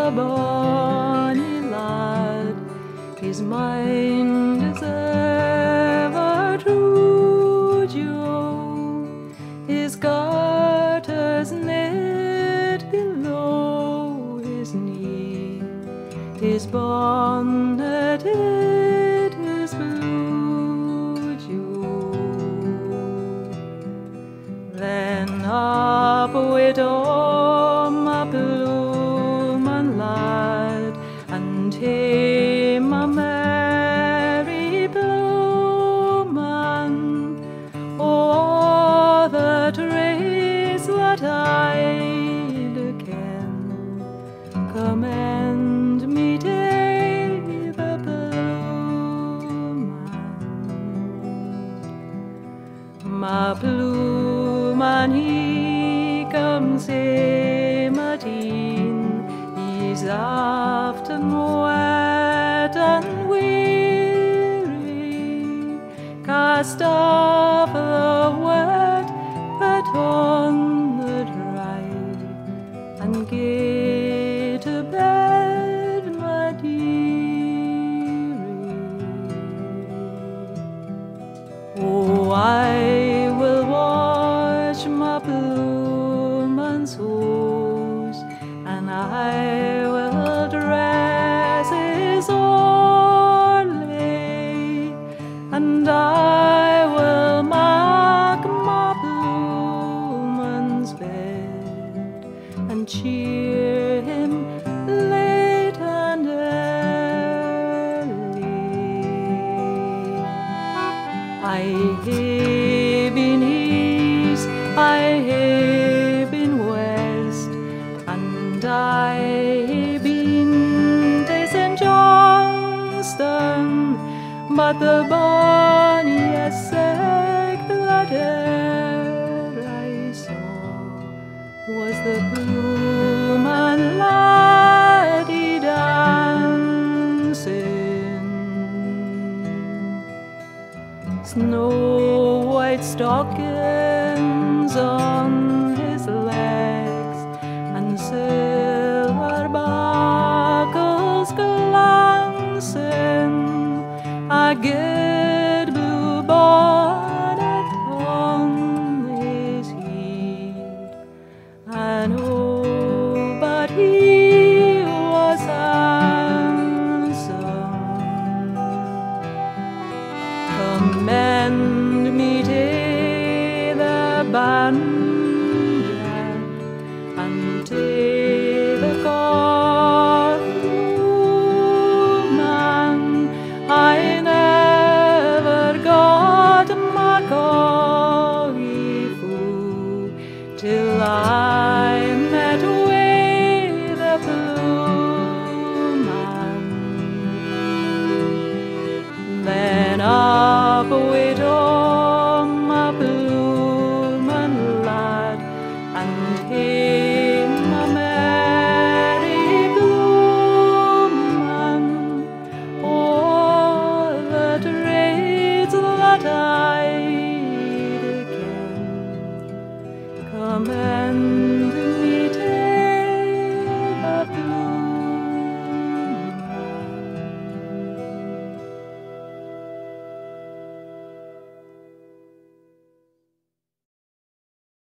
the bonny lad, his mind is ever true, Joe. His garters knit below his knee, his bonnet it is blue, Joe. Then up with my Ploughman lad, and him a merry Ploughman. Oh, that race that I'd ken, commend me to the Ploughman. My Ploughman, he comes hame at e'en, he's often wet and weary, cast off the wet, put on the dry, and gae to bed, my dearie. Oh, I will watch my Ploughman's hose, and I will dress his orlay, and I will mark my Ploughman's bed, and cheer him late and early. I hae been east, I hae been west, and I hae been to St. Johnston, but the bonniest sight that e'er I saw was the Ploughman laddie dancing. Snow white stockings